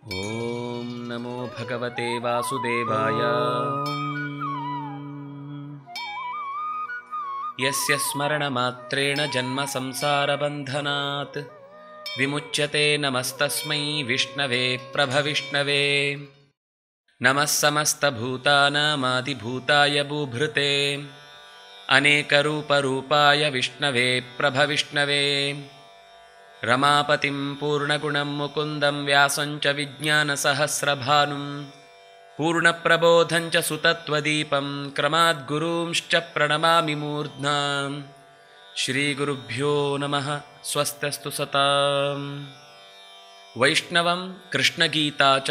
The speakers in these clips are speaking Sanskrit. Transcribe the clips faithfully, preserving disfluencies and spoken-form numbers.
ಓಂ ನಮೋ ಭಗವತೆ ವಾಸುದೇವಾಯ. ಯಸ್ಯ ಸ್ಮರಣ ಮಾತ್ರೇಣ ಜನ್ಮ ಸಂಸಾರ ಬಂಧನಾತ್ ವಿಮುಚ್ಯತೆ ನಮಸ್ತಸ್ಮೈ ವಿಷ್ಣವೇ ಪ್ರಭವಿಷ್ಣವೇ. ನಮಃ ಸಮಸ್ತಭೂತಾನಾಮಾದಿಭೂತಾಯ ಭೂಭೃತೆ ಅನೇಕರೂಪರೂಪಾಯ ವಿಷ್ಣವೇ ಪ್ರಭವಿಷ್ಣವೇ. ರಮಾಪತಿಂ ಪೂರ್ಣಗುಣಂ ಮುಕುಂದಂ ವ್ಯಾಸಂಚ ವಿಜ್ಞಾನಸಹಸ್ರಭಾನುಂ ಪೂರ್ಣಪ್ರಬೋಧಂಚ ಸುತತ್ವದೀಪಂ ಕ್ರಮಾದ್ಗುರೂಂಶ್ಚ ಪ್ರಣಮಾಮಿ ಮೂರ್ಧ್ನಾ. ಶ್ರೀಗುರುಭ್ಯೋ ನಮಃ. ಸ್ವಸ್ತ್ಯಸ್ತು ಸತಾಂ. ವೈಷ್ಣವಂ ಕೃಷ್ಣಗೀತಾ ಚ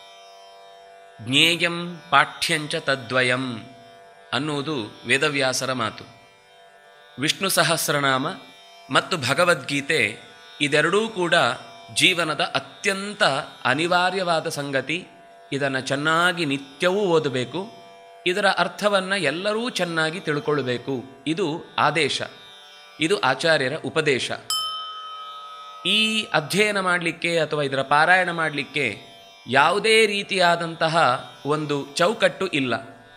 ಜ್ಞೇಯಂ ಪಾಠ್ಯಂಚ ತದ್ವಯಂ ಅನ್ನುವುದು ವೇದವ್ಯಾಸರ ಮಾತು. ವಿಷ್ಣು ಸಹಸ್ರನಾಮ ಮತ್ತು ಭಗವದ್ಗೀತೆ ಇದೆರಡೂ ಕೂಡ ಜೀವನದ ಅತ್ಯಂತ ಅನಿವಾರ್ಯವಾದ ಸಂಗತಿ. ಇದನ್ನು ಚೆನ್ನಾಗಿ ನಿತ್ಯವೂ ಓದಬೇಕು. ಇದರ ಅರ್ಥವನ್ನು ಎಲ್ಲರೂ ಚೆನ್ನಾಗಿ ತಿಳ್ಕೊಳ್ಬೇಕು. ಇದು ಆದೇಶ, ಇದು ಆಚಾರ್ಯರ ಉಪದೇಶ. ಈ ಅಧ್ಯಯನ ಮಾಡಲಿಕ್ಕೆ ಅಥವಾ ಇದರ ಪಾರಾಯಣ ಮಾಡಲಿಕ್ಕೆ ಯಾವುದೇ ರೀತಿಯಾದಂತಹ ಒಂದು ಚೌಕಟ್ಟು ಇಲ್ಲ.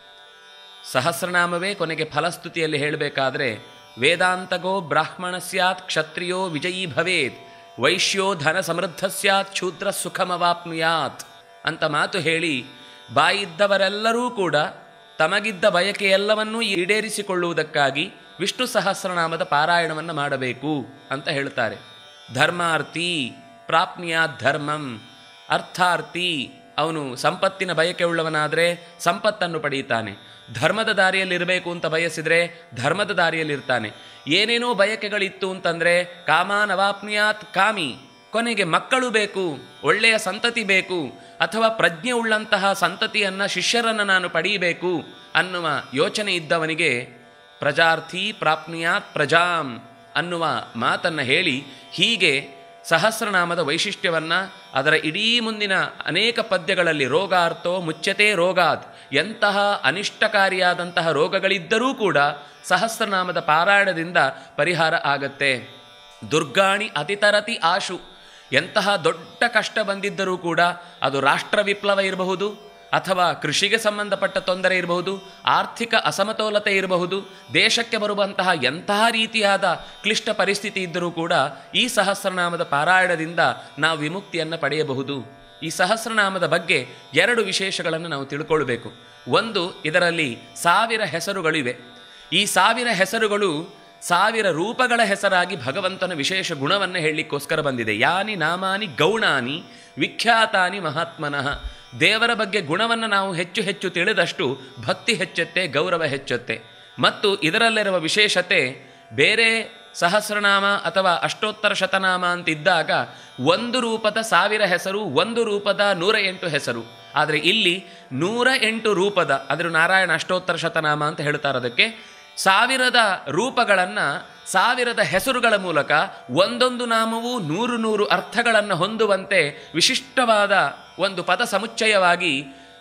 ಸಹಸ್ರನಾಮವೇ ಕೊನೆಗೆ ಫಲಸ್ತುತಿಯಲ್ಲಿ ಹೇಳಬೇಕಾದ್ರೆ ವೇದಾಂತಗೋ ಬ್ರಾಹ್ಮಣ ಸ್ಯಾತ್ ಕ್ಷತ್ರಿಯೋ ವಿಜಯೀ ಭವೇತ್ ವೈಶ್ಯೋ ಧನ ಸಮೃದ್ಧ ಸ್ಯಾತ್ ಶೂದ್ರ ಸುಖಮವಾಪ್ನುಯಾತ್ ಅಂತ ಮಾತು ಹೇಳಿ ಬಾಯಿದ್ದವರೆಲ್ಲರೂ ಕೂಡ ತಮಗಿದ್ದ ಬಯಕೆಯೆಲ್ಲವನ್ನೂ ಈಡೇರಿಸಿಕೊಳ್ಳುವುದಕ್ಕಾಗಿ ವಿಷ್ಣು ಸಹಸ್ರನಾಮದ ಪಾರಾಯಣವನ್ನು ಮಾಡಬೇಕು ಅಂತ ಹೇಳ್ತಾರೆ. ಧರ್ಮಾರ್ಥಿ ಪ್ರಾಪ್ನುಯಾತ್ ಧರ್ಮಂ. ಅರ್ಥಾರ್ಥಿ ಅವನು ಸಂಪತ್ತಿನ ಬಯಕೆ ಉಳ್ಳವನಾದರೆ ಸಂಪತ್ತನ್ನು ಪಡೆಯುತ್ತಾನೆ. ಧರ್ಮದ ದಾರಿಯಲ್ಲಿರಬೇಕು ಅಂತ ಬಯಸಿದರೆ ಧರ್ಮದ ದಾರಿಯಲ್ಲಿರ್ತಾನೆ. ಏನೇನೋ ಬಯಕೆಗಳಿತ್ತು ಅಂತಂದರೆ ಕಾಮಾನವಾಪ್ನುಯಾತ್ ಕಾಮಿ. ಕೊನೆಗೆ ಮಕ್ಕಳು ಬೇಕು, ಒಳ್ಳೆಯ ಸಂತತಿ ಬೇಕು, ಅಥವಾ ಪ್ರಜ್ಞೆ ಉಳ್ಳಂತಹ ಸಂತತಿಯನ್ನು ಶಿಷ್ಯರನ್ನು ನಾನು ಪಡೆಯಬೇಕು ಅನ್ನುವ ಯೋಚನೆ ಇದ್ದವನಿಗೆ ಪ್ರಜಾರ್ಥಿ ಪ್ರಾಪ್ನುಯಾತ್ ಪ್ರಜಾಂ ಅನ್ನುವ ಮಾತನ್ನು ಹೇಳಿ ಹೀಗೆ ಸಹಸ್ರನಾಮದ ವೈಶಿಷ್ಟ್ಯವನ್ನು ಅದರ ಇಡೀ ಮುಂದಿನ ಅನೇಕ ಪದ್ಯಗಳಲ್ಲಿ ರೋಗಾರ್ಥೋ ಮುಚ್ಯತೆ ರೋಗಾತ್, ಎಂತಹ ಅನಿಷ್ಟಕಾರಿಯಾದಂತಹ ರೋಗಗಳಿದ್ದರೂ ಕೂಡ ಸಹಸ್ರನಾಮದ ಪಾರಾಯಣದಿಂದ ಪರಿಹಾರ ಆಗತ್ತೆ. ದುರ್ಗಾಣಿ ಅತಿತರತಿ ಆಶು. ಎಂತಹ ದೊಡ್ಡ ಕಷ್ಟ ಬಂದಿದ್ದರೂ ಕೂಡ ಅದು ರಾಷ್ಟ್ರ ವಿಪ್ಲವ ಇರಬಹುದು, ಅಥವಾ ಕೃಷಿಗೆ ಸಂಬಂಧಪಟ್ಟ ತೊಂದರೆ ಇರಬಹುದು, ಆರ್ಥಿಕ ಅಸಮತೋಲತೆ ಇರಬಹುದು, ದೇಶಕ್ಕೆ ಬರುವಂತಹ ಎಂತಹ ರೀತಿಯಾದ ಕ್ಲಿಷ್ಟ ಪರಿಸ್ಥಿತಿ ಇದ್ದರೂ ಕೂಡ ಈ ಸಹಸ್ರನಾಮದ ಪಾರಾಯಣದಿಂದ ನಾವು ವಿಮುಕ್ತಿಯನ್ನು ಪಡೆಯಬಹುದು. ಈ ಸಹಸ್ರನಾಮದ ಬಗ್ಗೆ ಎರಡು ವಿಶೇಷಗಳನ್ನು ನಾವು ತಿಳ್ಕೊಳ್ಬೇಕು. ಒಂದು, ಇದರಲ್ಲಿ ಸಾವಿರ ಹೆಸರುಗಳಿವೆ. ಈ ಸಾವಿರ ಹೆಸರುಗಳು ಸಾವಿರ ರೂಪಗಳ ಹೆಸರಾಗಿ ಭಗವಂತನ ವಿಶೇಷ ಗುಣವನ್ನು ಹೇಳಲಿಕ್ಕೋಸ್ಕರ ಬಂದಿದೆ. ಯಾನಿ ನಾಮಾನಿ ಗೌಣಾನಿ ವಿಖ್ಯಾತಾನಿ ಮಹಾತ್ಮನಃ. ದೇವರ ಬಗ್ಗೆ ಗುಣವನ್ನು ನಾವು ಹೆಚ್ಚು ಹೆಚ್ಚು ತಿಳಿದಷ್ಟು ಭಕ್ತಿ ಹೆಚ್ಚುತ್ತೆ, ಗೌರವ ಹೆಚ್ಚುತ್ತೆ. ಮತ್ತು ಇದರಲ್ಲಿರುವ ವಿಶೇಷತೆ ಬೇರೆ ಸಹಸ್ರನಾಮ ಅಥವಾ ಅಷ್ಟೋತ್ತರ ಶತನಾಮ ಅಂತಿದ್ದಾಗ ಒಂದು ರೂಪದ ಸಾವಿರ ಹೆಸರು, ಒಂದು ರೂಪದ ನೂರ ಎಂಟು ಹೆಸರು. ಆದರೆ ಇಲ್ಲಿ ನೂರ ಎಂಟು ರೂಪದ, ಅದರ ನಾರಾಯಣ ಅಷ್ಟೋತ್ತರ ಶತನಾಮ ಅಂತ ಹೇಳ್ತಾರೆ. ಅದಕ್ಕೆ ಸಾವಿರದ ರೂಪಗಳನ್ನು ಸಾವಿರದ ಹೆಸರುಗಳ ಮೂಲಕ ಒಂದೊಂದು ನಾಮವೂ ನೂರು ನೂರು ಅರ್ಥಗಳನ್ನು ಹೊಂದುವಂತೆ ವಿಶಿಷ್ಟವಾದ ಒಂದು ಪದ ಸಮುಚ್ಚಯವಾಗಿ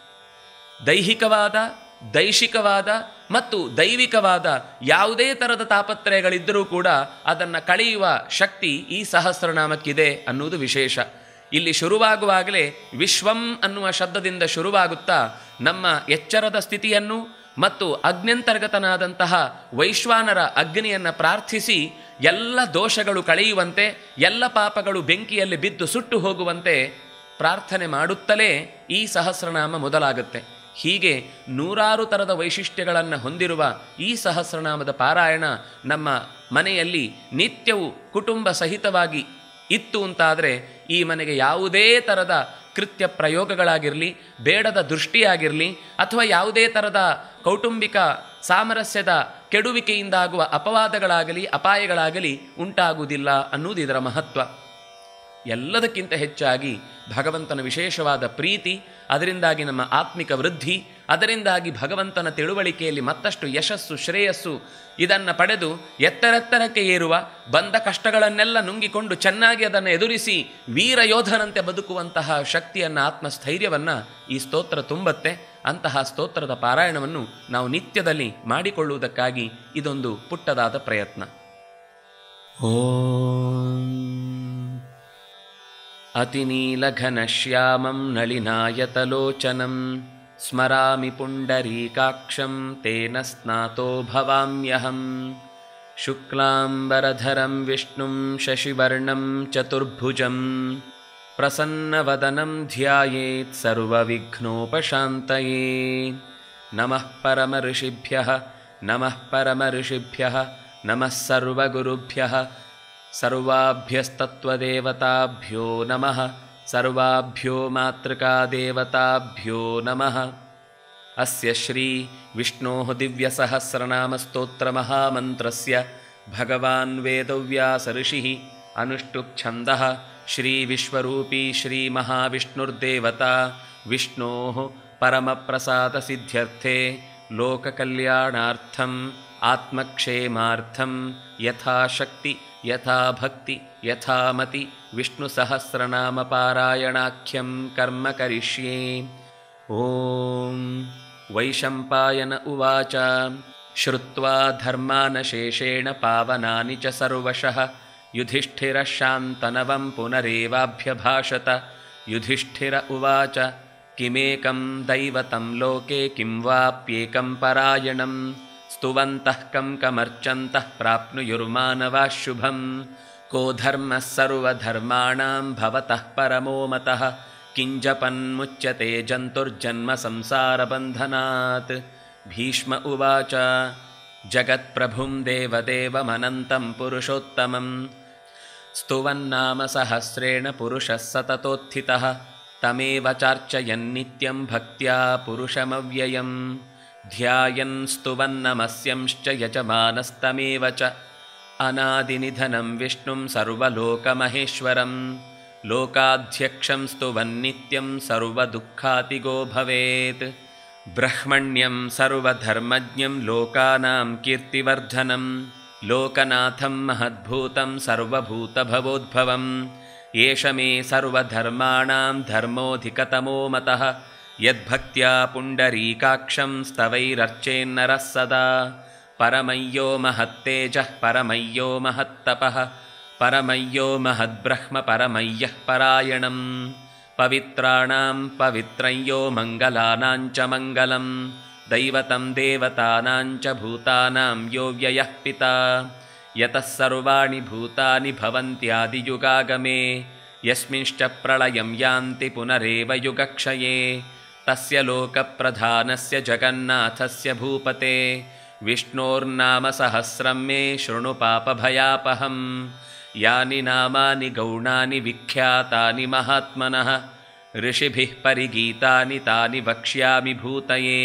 ದೈಹಿಕವಾದ, ದೈಶಿಕವಾದ ಮತ್ತು ದೈವಿಕವಾದ ಯಾವುದೇ ಥರದ ತಾಪತ್ರಯಗಳಿದ್ದರೂ ಕೂಡ ಅದನ್ನು ಕಳೆಯುವ ಶಕ್ತಿ ಈ ಸಹಸ್ರನಾಮಕ್ಕಿದೆ ಅನ್ನುವುದು ವಿಶೇಷ. ಇಲ್ಲಿ ಶುರುವಾಗುವಾಗಲೇ ವಿಶ್ವಂ ಅನ್ನುವ ಶಬ್ದದಿಂದ ಶುರುವಾಗುತ್ತಾ ನಮ್ಮ ಎಚ್ಚರದ ಸ್ಥಿತಿಯನ್ನು ಮತ್ತು ಅಗ್ನ್ಯಂತರ್ಗತನಾದಂತಹ ವೈಶ್ವಾನರ ಅಗ್ನಿಯನ್ನು ಪ್ರಾರ್ಥಿಸಿ ಎಲ್ಲ ದೋಷಗಳು ಕಳೆಯುವಂತೆ, ಎಲ್ಲ ಪಾಪಗಳು ಬೆಂಕಿಯಲ್ಲಿ ಬಿದ್ದು ಸುಟ್ಟು ಹೋಗುವಂತೆ ಪ್ರಾರ್ಥನೆ ಮಾಡುತ್ತಲೇ ಈ ಸಹಸ್ರನಾಮ ಮೊದಲಾಗುತ್ತೆ. ಹೀಗೆ ನೂರಾರು ಥರದ ವೈಶಿಷ್ಟ್ಯಗಳನ್ನು ಹೊಂದಿರುವ ಈ ಸಹಸ್ರನಾಮದ ಪಾರಾಯಣ ನಮ್ಮ ಮನೆಯಲ್ಲಿ ನಿತ್ಯವೂ ಕುಟುಂಬ ಸಹಿತವಾಗಿ ಇತ್ತು ಅಂತಾದರೆ ಈ ಮನೆಗೆ ಯಾವುದೇ ಥರದ ಕೃತ್ಯ ಪ್ರಯೋಗಗಳಾಗಿರಲಿ, ಬೇಡದ ದೃಷ್ಟಿಯಾಗಿರಲಿ, ಅಥವಾ ಯಾವುದೇ ಥರದ ಕೌಟುಂಬಿಕ ಸಾಮರಸ್ಯದ ಕೆಡುವಿಕೆಯಿಂದಾಗುವ ಅಪವಾದಗಳಾಗಲಿ ಅಪಾಯಗಳಾಗಲಿ ಉಂಟಾಗುವುದಿಲ್ಲ ಅನ್ನುವುದು ಇದರ ಮಹತ್ವ. ಎಲ್ಲದಕ್ಕಿಂತ ಹೆಚ್ಚಾಗಿ ಭಗವಂತನ ವಿಶೇಷವಾದ ಪ್ರೀತಿ, ಅದರಿಂದಾಗಿ ನಮ್ಮ ಆತ್ಮಿಕ ವೃದ್ಧಿ, ಅದರಿಂದಾಗಿ ಭಗವಂತನ ತಿಳುವಳಿಕೆಯಲ್ಲಿ ಮತ್ತಷ್ಟು ಯಶಸ್ಸು ಶ್ರೇಯಸ್ಸು ಇದನ್ನು ಪಡೆದು ಎತ್ತರೆತ್ತರಕ್ಕೆ ಏರುವ, ಬಂದ ಕಷ್ಟಗಳನ್ನೆಲ್ಲ ನುಂಗಿಕೊಂಡು ಚೆನ್ನಾಗಿ ಅದನ್ನು ಎದುರಿಸಿ ವೀರ ಯೋಧನಂತೆ ಬದುಕುವಂತಹ ಶಕ್ತಿಯನ್ನು, ಆತ್ಮಸ್ಥೈರ್ಯವನ್ನು ಈ ಸ್ತೋತ್ರ ತುಂಬತ್ತೆ. ಅಂತಹ ಸ್ತೋತ್ರದ ಪಾರಾಯಣವನ್ನು ನಾವು ನಿತ್ಯದಲ್ಲಿ ಮಾಡಿಕೊಳ್ಳುವುದಕ್ಕಾಗಿ ಇದೊಂದು ಪುಟ್ಟದಾದ ಪ್ರಯತ್ನ. ಓಂ अतिनीलघनश्यामं नलिनायतलोचनं स्मरामि पुण्डरीकाक्षं तेन स्नातो भवाम्यहम्। शुक्लाम्बरधरं विष्णुं शशिवर्णं चतुर्भुजं प्रसन्नवदनं ध्यायेत् सर्वविघ्नोपशान्तये। नमः परमऋषिभ्यः नमः परमऋषिभ्यः नमः सर्वगुरुभ्यः सर्वाभ्यस्तत्त्वदेवताभ्यो नमः सर्वाभ्यो मातृकादेवताभ्यो नमः। अस्य श्री विष्णोः दिव्यसहस्रनामस्तोत्रमहामन्त्रस्य भगवान् वेदव्यासऋषिः अनुष्टुप्छन्दः श्रीविश्वरूपी श्रीमहाविष्णुर्देवता विष्णोः परमप्रसादसिद्ध्यर्थे लोककल्याणार्थम् आत्मक्षेमार्थं यथाशक्ति यथाभक्ति यथामति विष्णुसहस्रनामपारायणाख्यं कर्म करिष्ये। ॐ वैशम्पायन उवाच श्रुत्वा धर्मानशेषेण पावनानि च सर्वशः युधिष्ठिरः शान्तनवं पुनरेवाभ्यभाषत। युधिष्ठिर उवाच किमेकं दैवतं लोके किं वाप्येकं परायणं स्तुवन्तः कं कमर्चन्तः प्राप्नुयुर्मानवाः शुभं। को धर्मः सर्वधर्माणां भवतः परमो मतः किञ्जपन्मुच्यते जन्तुर्जन्म संसारबन्धनात्। भीष्म उवाच जगत्प्रभुं देवदेवमनन्तं पुरुषोत्तमं स्तुवन्नाम सहस्रेण पुरुषः सततोत्थितः तमेव चार्चयन्नित्यं भक्त्या पुरुषमव्ययम् ध्यायन् स्तुवन्नमस्यंश्च यजमानस्तमेव च अनादिनिधनं विष्णुं सर्वलोकमहेश्वरं लोकाध्यक्षं स्तुवन्नित्यं सर्वदुःखातिगो भवेत्। ब्रह्मण्यं सर्वधर्मज्ञं लोकानां कीर्तिवर्धनं लोकनाथं महद्भूतं सर्वभूतभवोद्भवम् एष मे सर्वधर्माणां धर्मोऽधिकतमो मतः यद्भक्त्या पुण्डरीकाक्षं स्तवैरर्चेन्नरः सदा। परमय्यो महत्तेजः परमय्यो महत्तपः परमय्यो महद्ब्रह्म परमय्यः परायणं पवित्राणां पवित्रय्यो मङ्गलानां च मङ्गलं दैवतं देवतानां च भूतानां यो व्ययः पिता। यतः सर्वाणि भूतानि भवन्त्यादियुगागमे यस्मिंश्च प्रलयं यान्ति पुनरेव युगक्षये तस्य लोकप्रधानस्य जगन्नाथस्य भूपते विष्णोर्नाम सहस्रं मे शृणु पापभयापहम्। यानि नामानि गौणानि विख्यातानि महात्मनः ऋषिभिः परिगीतानि तानि वक्ष्यामि भूतये।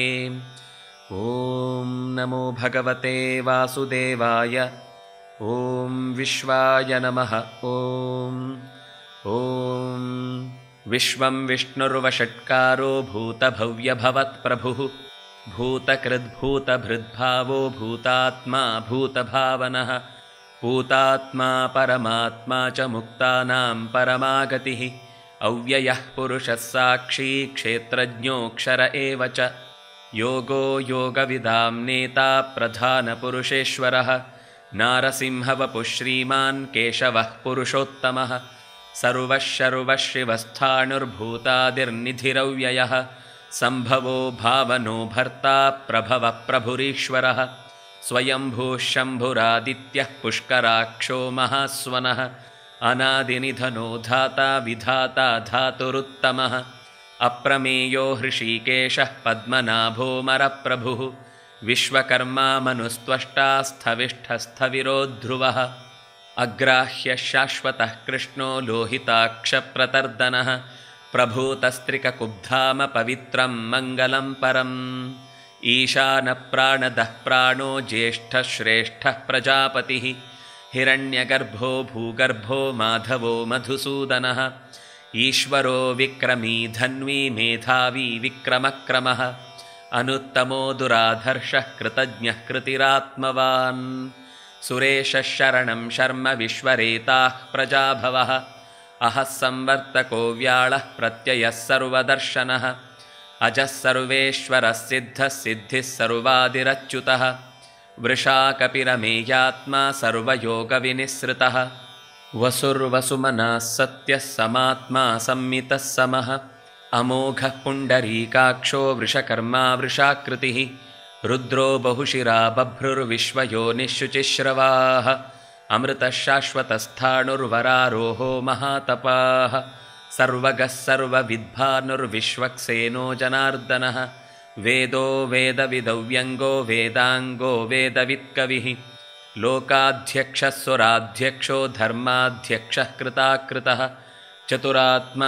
ॐ नमो भगवते वासुदेवाय। ॐ विश्वाय नमः। ॐ ॐ विश्वं विष्णुर्वषट्कारो भूतभव्यभवत्प्रभुः भूतकृद्भूतभृद्भावो भूतात्मा भूतभावनः भूतात्मा परमात्मा च मुक्तानां परमागतिः अव्ययः पुरुषः साक्षी क्षेत्रज्ञोऽक्षर एव च योगो योगविदां नेता प्रधानपुरुषेश्वरः नारसिंहवपुः श्रीमान् केशवः पुरुषोत्तमः सर्वः शर्वः शिवस्थाणुर्भूतादिर्निधिरव्ययः सम्भवो भावनो भर्ता प्रभवः प्रभुरीश्वरः स्वयंभूः शम्भुरादित्यः पुष्कराक्षो महास्वनः अनादिनिधनो धाता विधाता धातुरुत्तमः अप्रमेयो हृषीकेशः पद्मनाभो मरप्रभुः विश्वकर्मा मनुस्त्वष्टा स्थविष्ठस्थविरो ध्रुवः अग्राह्यः शाश्वतः कृष्णो लोहिताक्षप्रतर्दनः प्रभूतस्त्रिककुब्धाम पवित्रं मङ्गलं परम् ईशानप्राणदः प्राणो ज्येष्ठः श्रेष्ठः प्रजापतिः हिरण्यगर्भो भूगर्भो माधवो मधुसूदनः ईश्वरो विक्रमी धन्वी मेधावी विक्रमक्रमः अनुत्तमो दुराधर्षः कृतज्ञः कृतिरात्मवान् सुरेशः शरणं शर्म विश्वरेताः प्रजाभवः अहः संवर्तको व्याळः प्रत्ययः सर्वदर्शनः अजः सर्वेश्वरः सिद्धः सिद्धिः सर्वादिरच्युतः वृषाकपिरमेयात्मा सर्वयोगविनिःसृतः वसुर्वसुमनः सत्यः समात्मा संमितः समः अमोघः पुण्डरीकाक्षो वृषकर्मा वृषाकृतिः रुद्रो बहुशिरा बभ्रुर्विश्वयोनिःशुचिश्रवाः अमृतः शाश्वतस्थाणुर्वरारोहो महातपाः सर्वगः सर्वविद्भानुर्विश्वक्सेनो जनार्दनः वेदो वेदविदव्यङ्गो वेदाङ्गो वेदवित्कविः लोकाध्यक्षः सुराध्यक्षो धर्माध्यक्षः कृताकृतः चतुरात्मा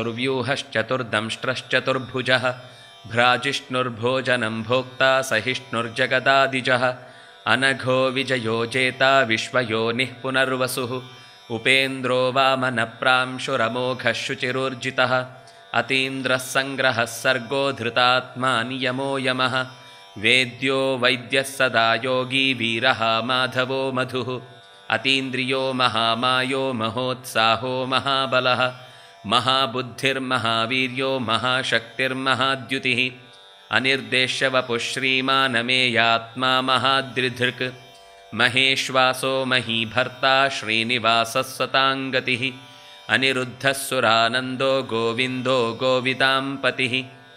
चतुर्व्यूहश्चतुर्दंष्ट्रश्चतुर्भुजः भ्राजिष्णुर्भोजनं भोक्ता सहिष्णुर्जगदादिजः अनघो विजयो जेता विश्वयोनिः पुनर्वसुः उपेन्द्रो वामनप्रांशुरमोघः शुचिरूर्जितः अतीन्द्रः सङ्ग्रहः सर्गो धृतात्मा नियमो यमः वेद्यो वैद्यः सदा योगी वीरः माधवो मधुः अतीन्द्रियो महामायो महोत्साहो महाबलः महाबुद्धिर्महावीर्यो महाशक्तिर्महाद्युतिः अनिर्देश्यवपुः श्रीमानमेयात्मा महाद्रिधृक् महेश्वासो महीभर्ता श्रीनिवासः सताङ्गतिः अनिरुद्धः सुरानन्दो गोविन्दो गोविदाम्पतिः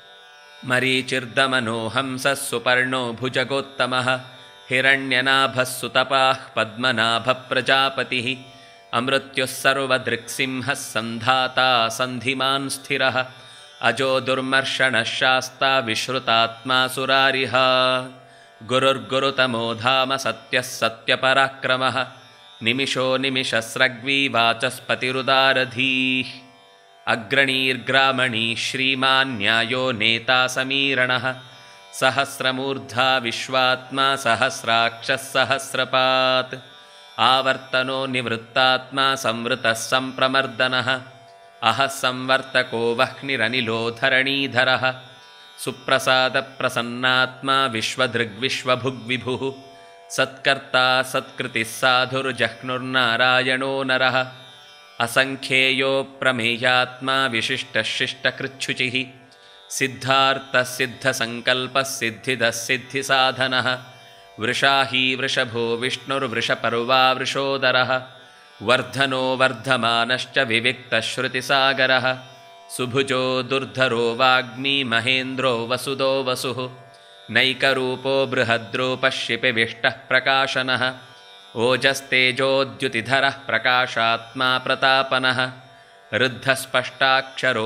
मरीचिर्दमनो हंसः सुपर्णो भुजगोत्तमः हिरण्यनाभः सुतपाः पद्मनाभप्रजापतिः अमृत्युः सर्वदृक्सिंहः सन्धाता सन्धिमान् स्थिरः अजो दुर्मर्षणः शास्ता विश्रुतात्मा सुरारिः गुरुर्गुरुतमो धाम सत्यः सत्यपराक्रमः निमिषो निमिषस्रग्वी वाचस्पतिरुदारधीः अग्रणीर्ग्रामणी श्रीमान् न्यायो नेता समीरणः सहस्रमूर्धा विश्वात्मा सहस्राक्षः सहस्रपात् आवर्तनो निवृत्तात्मा संवृतः सम्प्रमर्दनः अहः संवर्तको वह्निरनिलो धरणीधरः सुप्रसादप्रसन्नात्मा विश्वदृग्विश्वभुग्विभुः सत्कर्ता सत्कृतिः साधुर्जह्नुर्नारायणो नरः असङ्ख्येयो प्रमेयात्मा विशिष्टः शिष्टकृच्छुचिः सिद्धार्थः सिद्धसङ्कल्पः सिद्धिदः सिद्धिसाधनः वृषाही वृषभो विष्णुर्वृषपर्वा वृषोदरः वर्धनो वर्धमानश्च विविक्तः श्रुतिसागरः सुभुजो दुर्धरो वाग्मी महेन्द्रो वसुदो वसुः नैकरूपो बृहद्रूपः शिपिविष्टः प्रकाशनः ओजस्तेजोद्युतिधरः प्रकाशात्मा प्रतापनः ऋद्धस्पष्टाक्षरो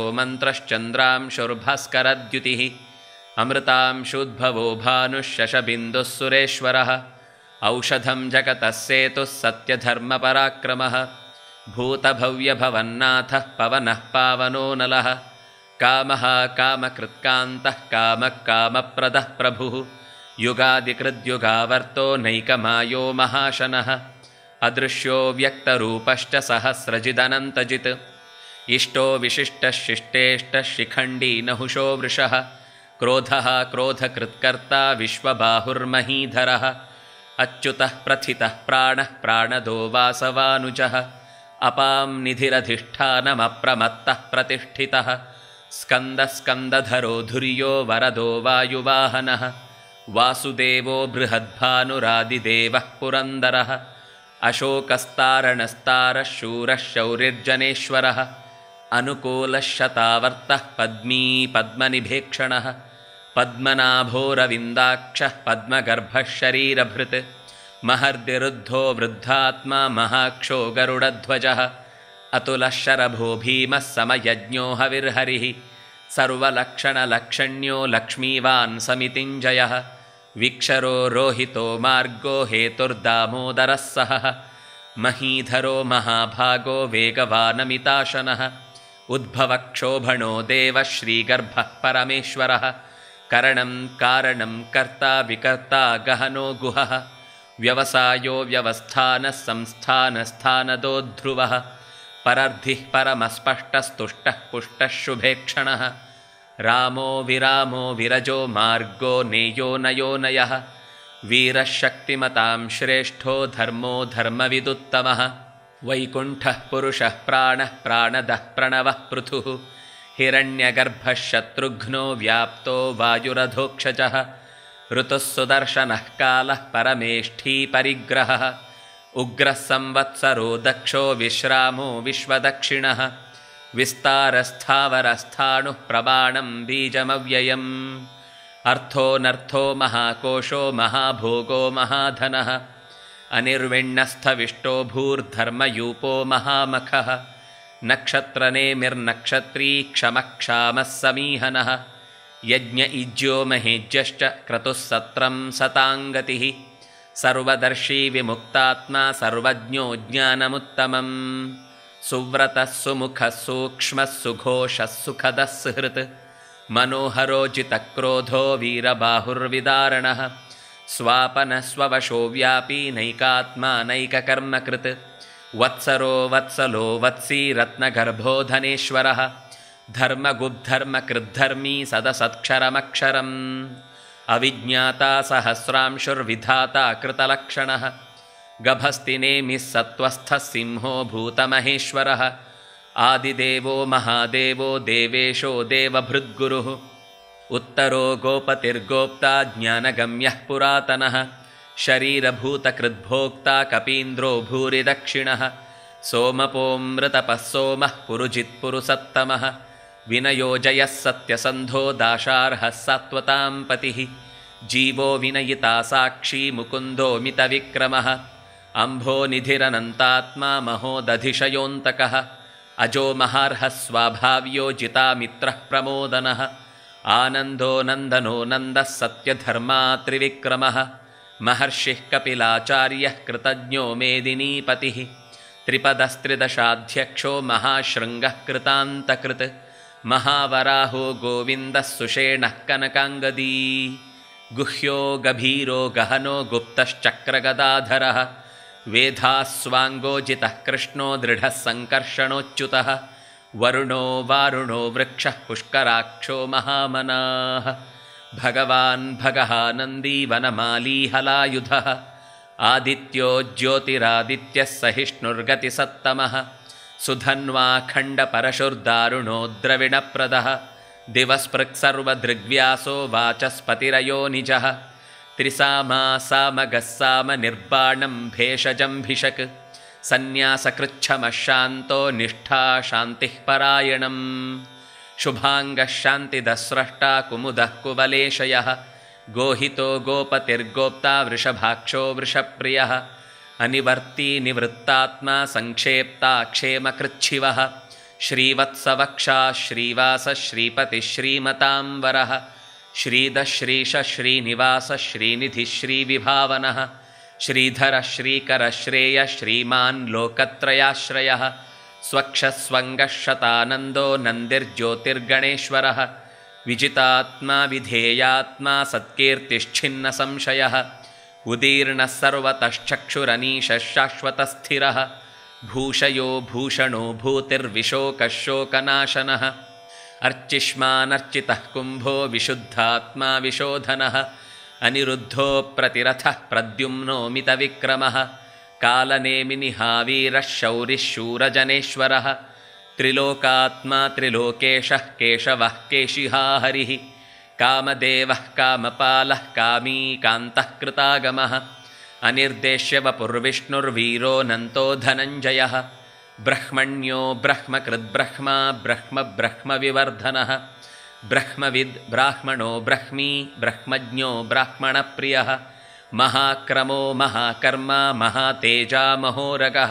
मन्त्रश्चन्द्रांशुर्भास्करद्युतिः अमृतांशुद्भवो भानुः शशबिन्दुः सुरेश्वरः औषधं जगतः सेतुः सत्यधर्मपराक्रमः भूतभव्यभवन्नाथः पवनः पावनो नलः कामः कामकृत्कान्तः कामः कामप्रदः प्रभुः युगादिकृद्युगावर्तो नैकमायो महाशनः अदृश्यो व्यक्तरूपश्च सहस्रजिदनन्तजित् इष्टो विशिष्टः शिष्टेष्टः शिखण्डी नहुषो वृषः क्रोधः क्रोधकृत्कर्ता विश्वबाहुर्महीधरः अच्युतः प्रथितः प्राणः प्राणदो वासवानुजः अपां निधिरधिष्ठानमप्रमत्तः प्रतिष्ठितः स्कन्दस्कन्दधरो धुर्यो वरदो वायुवाहनः वासुदेवो बृहद्भानुरादिदेवः पुरन्दरः अशोकस्तारणस्तारः शूरः शौर्यर्जनेश्वरः अनुकूलः शतावर्तः पद्मी पद्मनिभेक्षणः पद्मनाभोरविन्दाक्षः पद्मगर्भः शरीरभृत् महर्दिरुद्धो वृद्धात्मा महाक्षो गरुडध्वजः अतुलः शरभो भीमः समयज्ञो हविर्हरिः सर्वलक्षणलक्षण्यो लक्ष्मीवान् समितिञ्जयः विक्षरो रोहितो मार्गो हेतुर्दामोदरः सहः महीधरो महाभागो वेगवानमिताशनः उद्भवक्षोभणो देवः श्रीगर्भः परमेश्वरः करणं कारणं कर्ता विकर्ता गहनो गुहः व्यवसायो व्यवस्थानः संस्थानस्थानदो ध्रुवः परर्धिः परमस्पष्टस्तुष्टः पुष्टः शुभेक्षणः रामो विरामो विरजो मार्गो नेयो नयो नयः वीरः शक्तिमतां श्रेष्ठो धर्मो धर्मविदुत्तमः वैकुण्ठः पुरुषः प्राणः प्राणदः प्रणवः पृथुः हिरण्यगर्भः शत्रुघ्नो व्याप्तो वायुरधोक्षजः ऋतुः सुदर्शनः कालः परमेष्ठी परिग्रहः उग्रः संवत्सरो दक्षो विश्रामो विश्वदक्षिणः विस्तारस्थावरस्थाणुः प्रबाणं बीजमव्ययम् अर्थोऽनर्थो महाकोशो महाभोगो महाधनः अनिर्विण्णस्थविष्टो भूर्धर्मयूपो महामखः नक्षत्रनेमिर्नक्षत्री क्षमक्षामः समीहनः यज्ञ इज्यो महेज्यश्च क्रतुः सत्रं सताङ्गतिः सर्वदर्शी विमुक्तात्मा सर्वज्ञो ज्ञानमुत्तमम् सुव्रतः सुमुखः सूक्ष्मः सुघोषः सुखदः सुहृत् मनोहरो जितक्रोधो वीरबाहुर्विदारणः स्वापनः स्ववशो व्यापी नैकात्मा नैककर्मकृत् वत्सरो वत्सलो वत्सी रत्नगर्भो धनेश्वरः धर्मगुब्धर्मकृद्धर्मी सदसत्क्षरमक्षरम् अविज्ञाता सहस्रांशुर्विधाता कृतलक्षणः गभस्तिनेमिः सत्त्वस्थः सिंहो भूतमहेश्वरः आदिदेवो महादेवो देवेशो देवभृद्गुरुः उत्तरो गोपतिर्गोप्ता ज्ञानगम्यः पुरातनः शरीरभूतकृद्भोक्ता कपीन्द्रो भूरिदक्षिणः सोमपोऽमृतपः सोमः पुरुजित्पुरुसत्तमः विनयोजयः सत्यसन्धो दाशार्हः सात्वतां पतिः जीवो विनयिता साक्षी मुकुन्दो मितविक्रमः अम्भोनिधिरनन्तात्मा महोदधिशयोऽन्तकः अजो महार्हः स्वाभाव्यो जितामित्रः प्रमोदनः आनन्दो नन्दनो नन्दः सत्यधर्मा त्रिविक्रमः महर्षिः कपिलाचार्यः कृतज्ञो मेदिनीपतिः त्रिपदस्त्रिदशाध्यक्षो महाशृङ्गः कृतान्तकृत् महावराहो गोविन्दः सुषेणः कनकाङ्गदी गुह्यो गभीरो गहनो गुप्तश्चक्रगदाधरः वेधास्वाङ्गोजितः कृष्णो दृढः सङ्कर्षणोच्युतः वरुणो वारुणो वृक्षः पुष्कराक्षो महामनाः भगवान् भगः नन्दी वनमाली हलायुधः आदित्यो ज्योतिरादित्यः सहिष्णुर्गतिसत्तमः सुधन्वाखण्डपरशुर्दारुणो द्रविणप्रदः दिवस्पृक्सर्वदृग्व्यासो वाचस्पतिरयो निजः त्रिसामा सामगः सामनिर्बाणं भेषजम्भिषक् सन्न्यासकृच्छमः शान्तो निष्ठा शान्तिः परायणम् शुभाङ्गः शान्तिदस्रष्टा कुमुदः कुवलेशयः गोहितो गोपतिर्गोप्ता वृषभाक्षो वृषप्रियः अनिवर्ती निवृत्तात्मा संक्षेप्ता क्षेमकृच्छिवः श्रीवत्सवक्षा श्रीवासः श्रीपतिः श्रीमतांवरः श्रीदश्रीश श्रीनिवासः श्रीनिधिः श्रीविभावनः श्रीधरः श्रीकरः श्रेयः श्रीमान् लोकत्रयाश्रयः स्वक्षस्वङ्गः शतानन्दो नन्दिर्ज्योतिर्गणेश्वरः विजितात्मा विधेयात्मा सत्कीर्तिश्छिन्नसंशयः उदीर्णः सर्वतश्चक्षुरनीशः शाश्वतस्थिरः भूषयो भूषणो भूतिर्विशोकः शोकनाशनः अर्चिष्मानर्चितः कुम्भो विशुद्धात्मा विशोधनः अनिरुद्धो प्रतिरथः प्रद्युम्नो मितविक्रमः कालनेमिनिहावीरः शौरिः शूरजनेश्वरः त्रिलोकात्मा त्रिलोकेशः केशवः केशिहा हरिः कामदेवः कामपालः कामी कान्तः कृतागमः अनिर्देश्यवपुर्विष्णुर्वीरो नन्तो धनञ्जयः ब्रह्मण्यो ब्रह्मकृद्ब्रह्मा ब्रह्म ब्रह्मविवर्धनः ब्रह्मविद् ब्राह्मणो ब्रह्मी ब्रह्मज्ञो ब्राह्मणप्रियः महाक्रमो महाकर्मा महातेजा महोरगः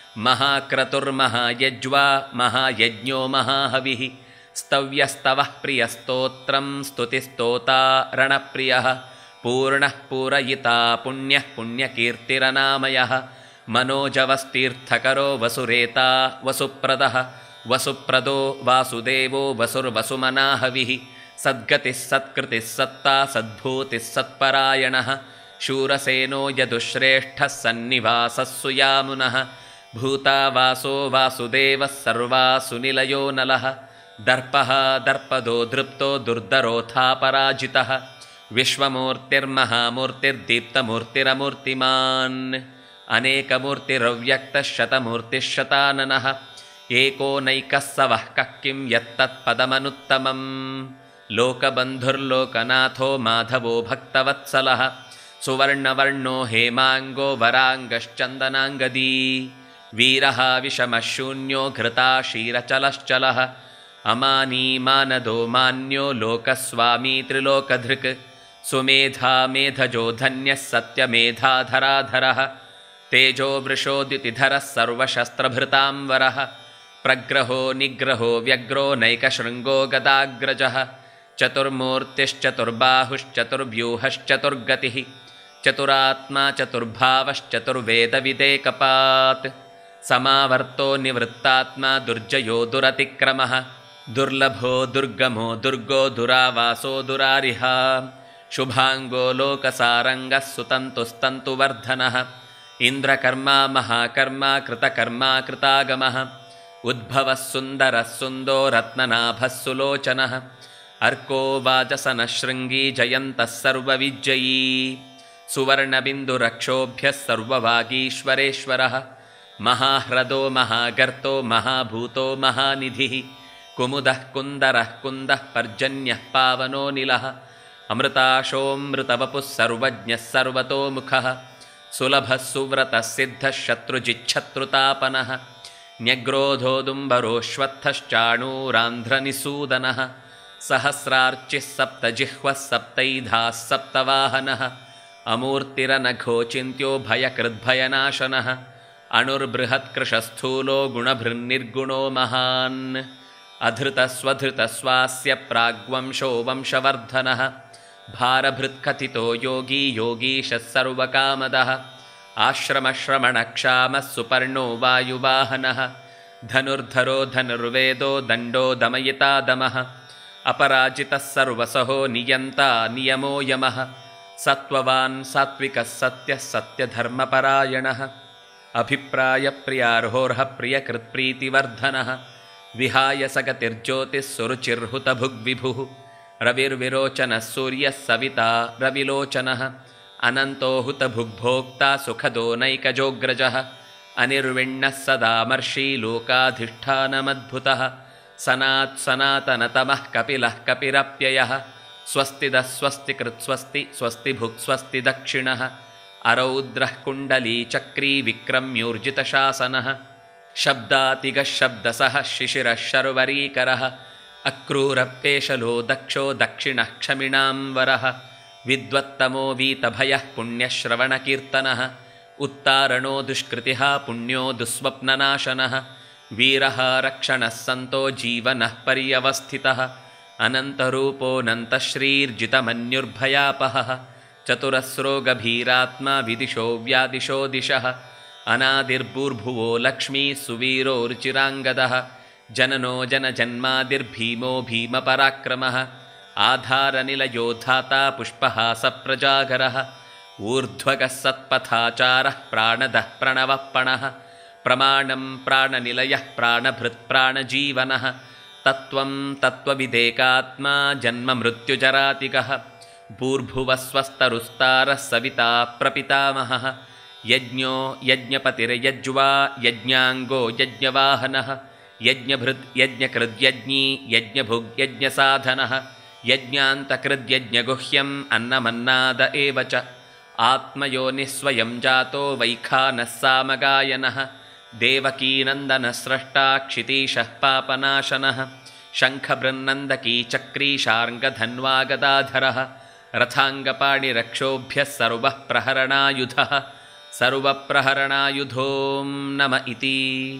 महाक्रतुर्महायज्वा महायज्ञो महाहविः स्तव्यस्तवः प्रियस्तोत्रं स्तुतिस्तोता रणप्रियः पूर्णः पूरयिता पुण्यः पुण्यकीर्तिरनामयः मनोजवस्तीर्थकरो वसुरेता वसुप्रदः वसुप्रदो वासुदेवो वसुर्वसुमनाहविः सद्गतिः सत्कृतिः सत्ता सद्भूतिः सत्परायणः शूरसेनो यदुश्रेष्ठः सन्निवासः सुयामुनः भूतावासो वासुदेवः सर्वासुनिलयो नलः दर्पः दर्पदो दृप्तो दुर्धरोऽथापराजितः विश्वमूर्तिर्महामूर्तिर्दीप्तमूर्तिरमूर्तिमान् अनेकमूर्तिरव्यक्तः शतमूर्तिः शताननः एको नैकः सवः कः किं यत्तत्पदमनुत्तमम् लोकबन्धुर्लोकनाथो माधवो भक्तवत्सलः सुवर्णवर्णो हेमाङ्गो वराङ्गश्चन्दनाङ्गदी वीरः विषमः शून्यो घृताशीरचलश्चलः अमानी मानदो मान्यो लोकस्वामी त्रिलोकधृक् सुमेधा मेधजो धन्यः सत्यमेधाधराधरः तेजो वृषोद्युतिधरः सर्वशस्त्रभृतांवरः प्रग्रहो निग्रहो व्यग्रो नैकशृङ्गो गदाग्रजः चतुर्मूर्तिश्चतुर्बाहुश्चतुर्व्यूहश्चतुर्गतिः चतुरात्मा चतुर्भावश्चतुर्वेदविदेकपात् समावर्तो निवृत्तात्मा दुर्जयो दुरतिक्रमः दुर्लभो दुर्गमो दुर्गो दुरावासो दुरारिः शुभांगो लोकसारंगः सुतन्तुस्तन्तुवर्धनः इन्द्रकर्मा महाकर्मा कृतकर्मा कृतागमः उद्भवः सुन्दरः सुन्दो रत्ननाभः सुलोचनः अर्को वाजसनः शृङ्गी जयन्तः सर्वविजयी सुवर्णबिन्दुरक्षोभ्यः सर्ववागीश्वरेश्वरः महाह्रदो महागर्तो महाभूतो महानिधिः कुमुदः कुन्दरः कुन्दः पर्जन्यः पावनोऽनिलः अमृताशोऽमृतवपुः सर्वज्ञः सर्वतोमुखः सुलभः सुव्रतः सिद्धः शत्रुजिच्छत्रुतापनः न्यग्रोधोदुम्बरोऽश्वत्थश्चाणूरान्ध्रनिसूदनः सहस्रार्चिः सप्तजिह्वः सप्तैधाः सप्तवाहनः अमूर्तिरनघोचिन्त्यो भयकृद्भयनाशनः अणुर्बृहत्कृशस्थूलो गुणभृन्निर्गुणो महान् अधृतस्वधृतस्वास्य प्राग्वंशो वंशवर्धनः भारभृत्कथितो योगी योगीशः सर्वकामदः आश्रमश्रमणक्षामः सुपर्णो वायुवाहनः धनुर्धरो धनुर्वेदो दण्डो दमयिता दमः अपराजितः सर्वसहो नियन्ता नियमो यमः सत्त्ववान् सात्विकः सत्यः सत्यधर्मपरायणः अभिप्रायप्रियार्होर्ह प्रियकृत्प्रीतिवर्धनः विहाय सगतिर्ज्योतिः सुरुचिर्हुतभुग्विभुः रविर्विरोचनः सूर्यः सविता रविलोचनः अनन्तो हुतभुग्भोक्ता सुखदो नैकजोग्रजः अनिर्विण्णः सदामर्षी लोकाधिष्ठानमद्भुतः सनात् सनातनतमः कपिलः कपिरप्ययः स्वस्तिदः स्वस्तिकृत् स्वस्ति स्वस्तिभुक् स्वस्ति दक्षिणः अरौद्रः कुण्डली चक्री विक्रम्यूर्जितशासनः शब्दातिगः शब्दसः शिशिरः शर्वरीकरः अक्रूरपेशलो दक्षो दक्षिणः क्षमिणांवरः विद्वत्तमो वीतभयः पुण्यश्रवणकीर्तनः उत्तारणो दुष्कृतिः पुण्यो दुःस्वप्ननाशनः वीरः रक्षणः सन्तो जीवनः पर्यवस्थितः अनन्तरूपोऽनन्तश्रीर्जितमन्युर्भयापहः चतुरस्रो गभीरात्मा विदिशो व्यादिशो दिशः अनादिर्भूर्भुवो लक्ष्मी सुवीरो रुचिराङ्गदः जननो जनजन्मादिर्भीमो भीमपराक्रमः आधारनिलयो धाता पुष्पहासप्रजागरः ऊर्ध्वगः सत्पथाचारः प्राणदः प्रणवप्पणः प्रमाणं प्राणनिलयः प्राणभृत्प्राणजीवनः तत्त्वं तत्त्वविदेकात्मा जन्ममृत्युजरातिगः भूर्भुवस्वस्तरुस्तारः सविता प्रपितामहः यज्ञो यज्ञपतिर्यज्वा यज्ञाङ्गो यज्ञवाहनः यज्ञभृत् यज्ञकृद्यज्ञी यज्ञभुग्यज्ञसाधनः यज्ञान्तकृद्यज्ञगुह्यम् अन्नमन्नाद एव च आत्मयोनिः स्वयं जातो वैखानः सामगायनः देवकीनन्दनस्रष्टा क्षितीशः पापनाशनः शङ्खबृन्नन्दकी चक्रीशार्ङ्गधन्वागदाधरः रथाङ्गपाणिरक्षोभ्यः सर्वः प्रहरणायुधः सर्वप्रहरणायुधों नम इति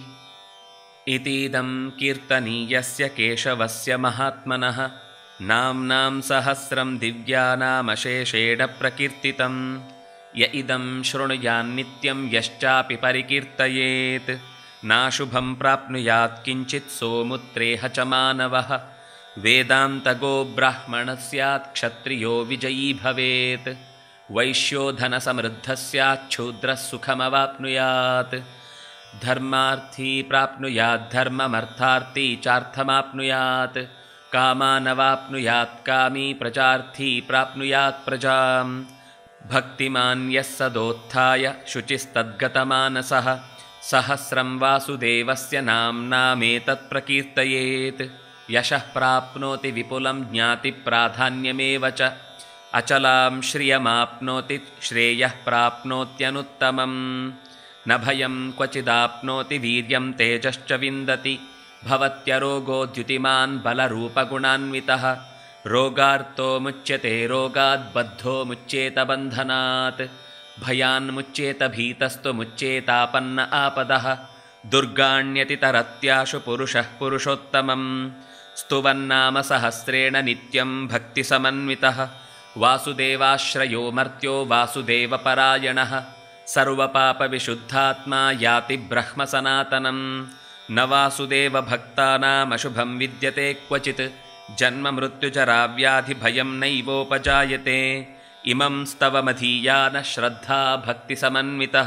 इतीदं कीर्तनीयस्य केशवस्य महात्मनः नाम्नां सहस्रं दिव्यानामशेषेण प्रकीर्तितं य इदं शृणुयान्नित्यं यश्चापि परिकीर्तयेत् नाशुभं प्राप्नुयात् किञ्चित् सोमुत्रेह च मानवः वेदान्तगो ब्राह्मणः स्यात् क्षत्रियो विजयी भवेत् वैश्यो धनसमृद्धः स्यात् शूद्रः सुखमवाप्नुयात् धर्मार्थी प्राप्नुयात् धर्ममर्थार्थी चार्थमाप्नुयात् कामानवाप्नुयात् कामी प्रजार्थी प्राप्नुयात् प्रजां भक्तिमान् यः सदोत्थाय शुचिस्तद्गतमानसः सहस्रं वासुदेवस्य नाम्नामेतत् प्रकीर्तयेत् यशः प्राप्नोति विपुलं ज्ञातिप्राधान्यमेव च अचलां श्रियमाप्नोति श्रेयः प्राप्नोत्यनुत्तमम् न भयं क्वचिदाप्नोति वीर्यं तेजश्च विन्दति भवत्यरोगो द्युतिमान् बलरूपगुणान्वितः रोगार्तो मुच्यते रोगात् बद्धो मुच्येत बन्धनात् भयान्मुच्येत भीतस्तु मुच्येतापन्न आपदः दुर्गाण्यतितरत्याशु पुरुषः पुरुषोत्तमं स्तुवन्नाम सहस्रेण नित्यं भक्तिसमन्वितः वासुदेवाश्रयो मर्त्यो वासुदेवपरायणः सर्वपापविशुद्धात्मा याति ब्रह्मसनातनं न वासुदेवभक्तानामशुभं विद्यते क्वचित् जन्ममृत्युजराव्याधिभयं नैवोपजायते इमं स्तवमधीयानः श्रद्धा भक्तिसमन्वितः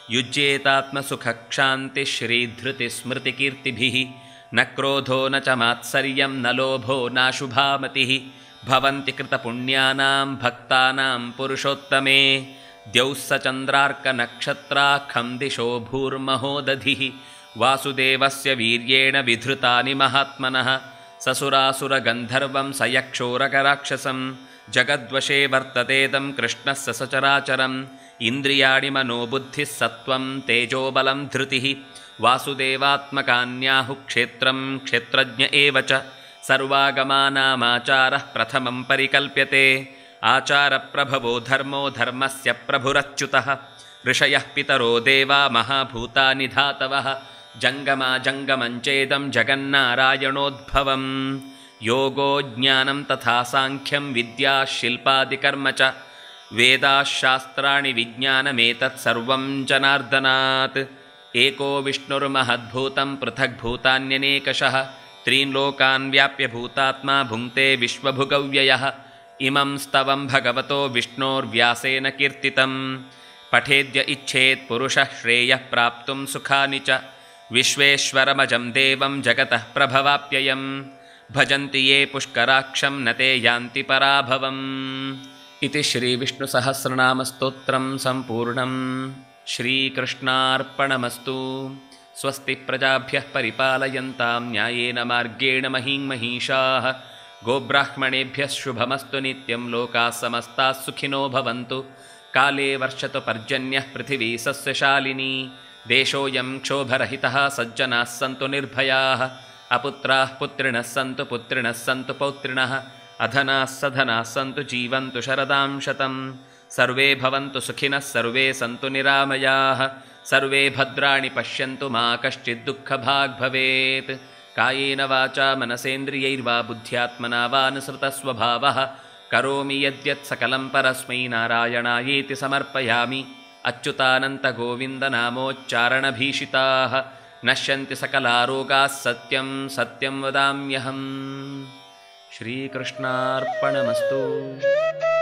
युज्येतात्मसुखक्षान्तिश्रीधृतिस्मृतिकीर्तिभिः न क्रोधो न च मात्सर्यं न लोभो नाशुभामतिः भवन्ति कृतपुण्यानां भक्तानां पुरुषोत्तमे द्यौः स चन्द्रार्कनक्षत्राखं दिशो भूर्महोदधिः वासुदेवस्य वीर्येण विधृतानि महात्मनः ससुरासुरगन्धर्वं स यक्षोरकराक्षसं जगद्वशे वर्ततेदं कृष्णस्य सचराचरम् इन्द्रियाणि मनोबुद्धिः सत्त्वं तेजोबलं धृतिः वासुदेवात्मकान्याहुः क्षेत्रं क्षेत्रज्ञ एव च सर्वागमानामाचारः प्रथमं परिकल्प्यते आचारप्रभवो धर्मो धर्मस्य प्रभुरच्युतः ऋषयः पितरो देवा महाभूतानि धातवः जङ्गमा जङ्गमञ्चेदं जगन्नारायणोद्भवं योगो ज्ञानं तथा साङ्ख्यं विद्या शिल्पादिकर्म च वेदाः शास्त्राणि विज्ञानमेतत् सर्वं जनार्दनात् एको विष्णुर्महद्भूतं पृथग्भूतान्यनेकशः त्रीन् लोकान् व्याप्य भूतात्मा भुङ्क्ते विश्वभुगव्ययः इमं स्तवं भगवतो विष्णोर्व्यासेन कीर्तितं पठेद्य इच्छेत् पुरुषः श्रेयः प्राप्तुं सुखानि च विश्वेश्वरमजं देवं जगतः प्रभवाप्ययं भजन्ति ये पुष्कराक्षं न ते यान्ति पराभवम् इति श्रीविष्णुसहस्रनामस्तोत्रं सम्पूर्णं श्रीकृष्णार्पणमस्तु स्वस्ति प्रजाभ्यः परिपालयन्तां न्यायेन मार्गेण महीं महिषाः गोब्राह्मणेभ्यः शुभमस्तु नित्यं लोकाः समस्ताः सुखिनो भवन्तु काले वर्षतु पर्जन्यः पृथिवी सस्यशालिनी देशोऽयं क्षोभरहितः सज्जनाः सन्तु निर्भयाः अपुत्राः पुत्रिणः सन्तु पुत्रिणः सन्तु पौत्रिणः अधनाः सधनाः सन्तु जीवन्तु शरदां शतं सर्वे भवन्तु सुखिनः सर्वे सन्तु निरामयाः सर्वे भद्राणि पश्यन्तु मा कश्चित् दुःखभाग् भवेत् कायेन वाचा मनसेन्द्रियैर्वा बुद्ध्यात्मना वा अनुसृतस्वभावः करोमि यद्यत् सकलं परस्मै नारायणायेति समर्पयामि अच्युतानन्तगोविन्दनामोच्चारणभीषिताः नश्यन्ति सकलारोगाः सत्यं सत्यं वदाम्यहम् श्रीकृष्णार्पणमस्तु।